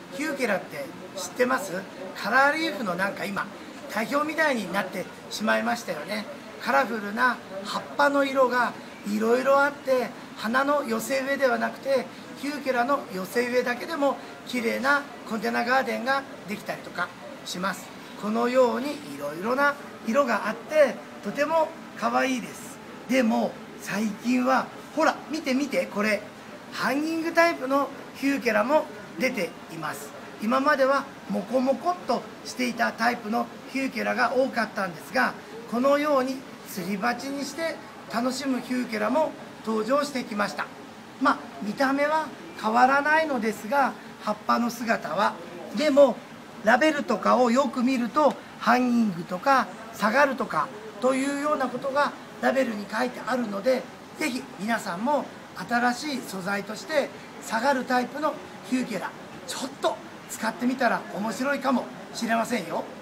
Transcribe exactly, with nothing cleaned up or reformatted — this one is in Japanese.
ヒューケラって知ってます？カラーリーフのなんか今代表みたいになってしまいましたよね。カラフルな葉っぱの色がいろいろあって、花の寄せ植えではなくてヒューケラの寄せ植えだけでも綺麗なコンテナガーデンができたりとかします。このようにいろいろな色があってとても可愛いです。でも最近はほら見て見て、これハンギングタイプのヒューケラも出ています。今まではモコモコっとしていたタイプのヒューケラが多かったんですが、このようにすり鉢にして楽しむヒューケラも登場してきました。まあ見た目は変わらないのですが、葉っぱの姿はでもラベルとかをよく見るとハンギングとか下がるとかというようなことがラベルに書いてあるので、是非皆さんも新しい素材として下がるタイプのヒューケラちょっと使ってみたら面白いかもしれませんよ。